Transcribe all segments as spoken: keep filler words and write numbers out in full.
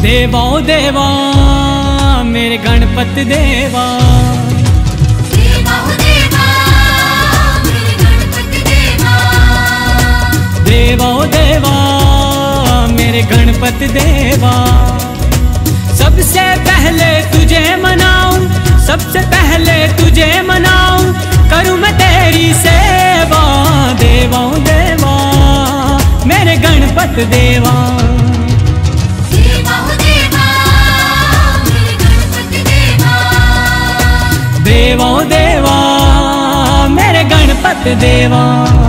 देवा ओ देवा मेरे गणपति देवा, देवा ओ देवा मेरे गणपति देवा, देवा ओ देवा मेरे गणपति देवा। सबसे पहले तुझे मनाऊं, सबसे पहले तुझे मनाऊं, करूं मैं तेरी सेवा। देवा ओ देवा मेरे गणपति देवा, देवा ओ देवा मेरे गणपति देवा, देवा ओ देवा मेरे गणपति देवा।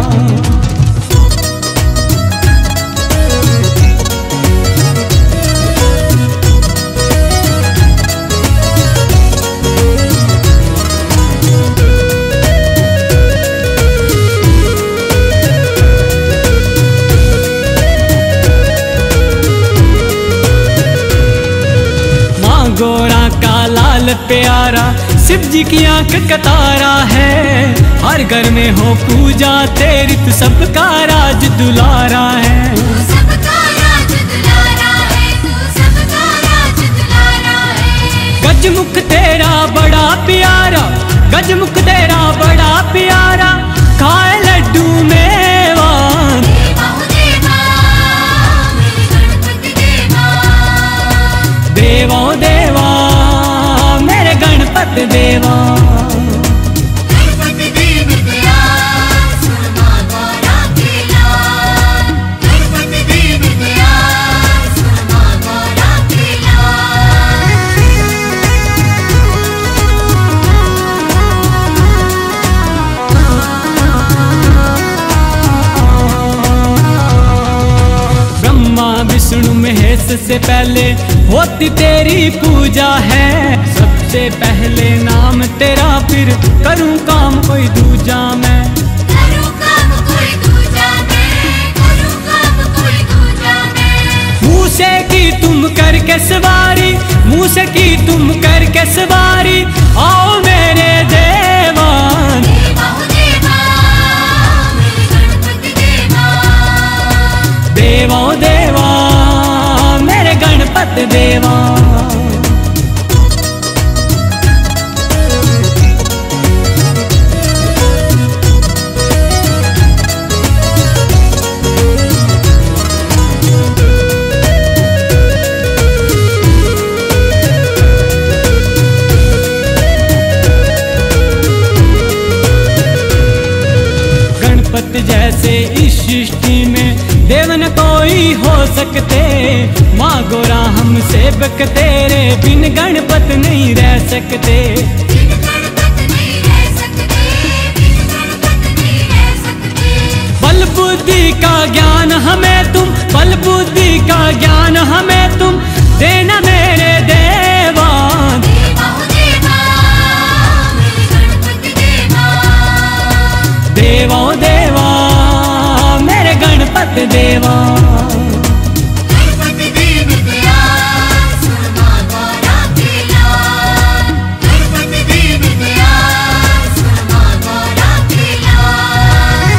गोरा का लाल प्यारा शिव जी की आंख का तारा है। हर घर में हो पूजा तेरी तू सबका राज दुलारा है। तू सबका राज दुलारा है, तू सबका राज दुलारा है। गजमुख तेरा बड़ा प्यारा, गजमुख तेरा बड़ा प्यारा, खाए लड्डू मेवा। देवा ओ देवा मेरे गणपति देवा, देवा ओ देवा मेरे गणपति देवा। गणपति दीन दयाल सुरमा गौरा के लाल, गणपति दीन दयाल सुरमा गौरा के लाल। ब्रह्मा विष्णु महेश से पहले होती तेरी पूजा है। सबसे पहले नाम तेरा फिर करूं काम कोई दूजा मैं। करूं काम कोई दूजा मैं, करूं काम कोई दूजा मैं। मुँह से की तुम करके सवारी, मुँह से की तुम करके सवारी, आओ मेरे देवा। देवा ओ देवा मेरे गणपति देवा, देवा ओ देवा मेरे गणपति देवा। गणपति जैसे इस सृष्टि में देव न कोई हो सकते। माँ गोरा हम सेवक तेरे बिन गणपति नहीं रह सकते। बिन गणपति नहीं रह सकते, बिन गणपति नहीं रह सकते। बल बुद्धि का ज्ञान हमें तुम, बल बुद्धि का ज्ञान हमें तुम, देना मेरे देवा। देवा ओ देवा मेरे गणपति देवा, देवा ओ देवा मेरे गणपति देवा। गणपति दीन दयाल सुरमा गौरा के लाल, गणपति दीन दयाल सुरमा गौरा के लाल।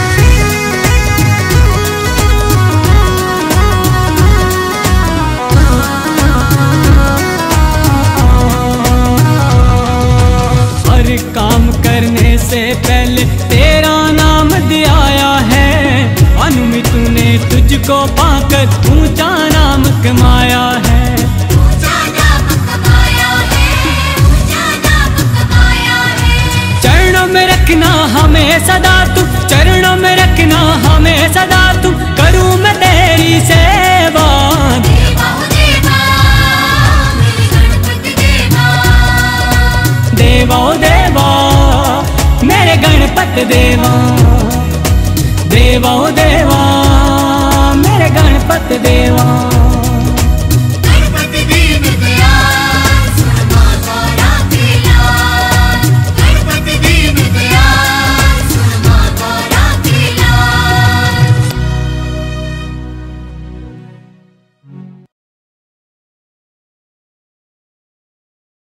हर काम करने से पहले तेरा नाम दियाया है। अनुमित ने तुझको पाकर ऊंचा नाम कमाया है। ऊंचा नाम कमाया है, ऊंचा नाम कमाया है। चरणों में रखना हमें सदा तू, चरणों में रखना हमें सदा तू, करूं मैं तेरी सेवा। देवा ओ देवा मेरे गणपति देवा, देवा ओ देवा मेरे गणपति देवा, देवा ओ देवा मेरे गणपति देवा।